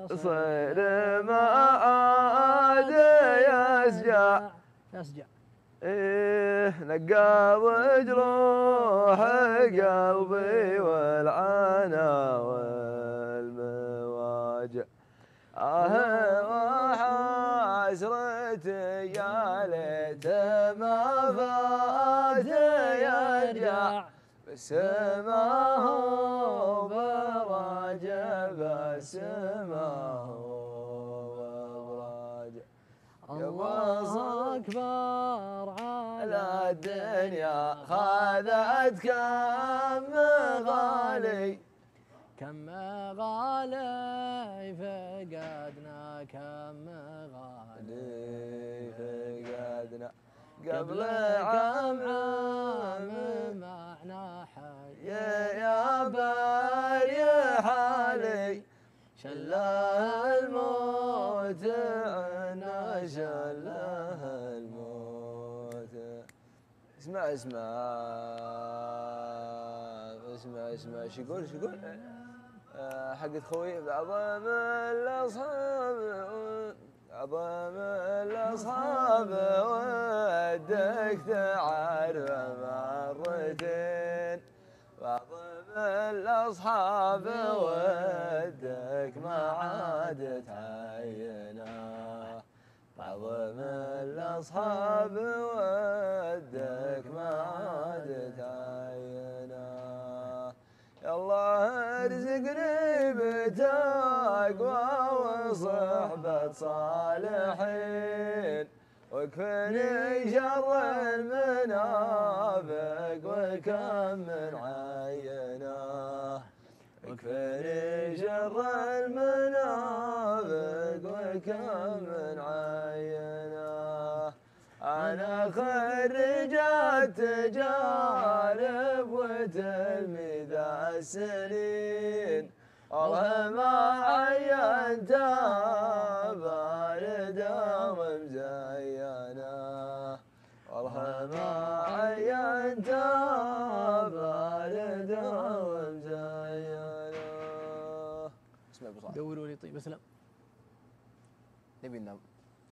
صير ما عاد يسجع إيه نقى وجروح قلبي والعنا والمواجع وحسرتي يا ليت ما فات يرجع بس ما هو براجع بس ما هو براجع الله أكبر على الدنيا خذت كم غالي فقدنا كم غالي فقدنا قبل كم عام معنا حي يا باري حالي شله الموت عنا شله الموت اسمع شو يقول حقت خوي عظم الاصحاب ودك تعرف مرتين وعظم الاصحاب ودك ما عاد تعينا عظم الاصحاب ودك ما عاد تعينا يا الله ارزقني بتقوى وصحبة صالحين واكفني شر المنافق وكم من عينه واكفني شر المنافق وكم من عينه أنا خرجت تجارب وتلميذ السنين والله ما عينت باردة ومزينة والله ما عينت باردة ومزينة. دوروا لي طيب اسلم. نبي